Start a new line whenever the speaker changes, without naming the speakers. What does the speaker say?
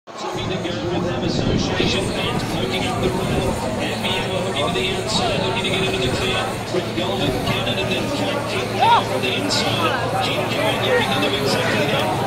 Looking to go with them, Association Band poking up the rail. Ambiella hooking to the outside, looking to get into the clear. Rick Golden, Canada, then King going from the inside. King going looking to do exactly that.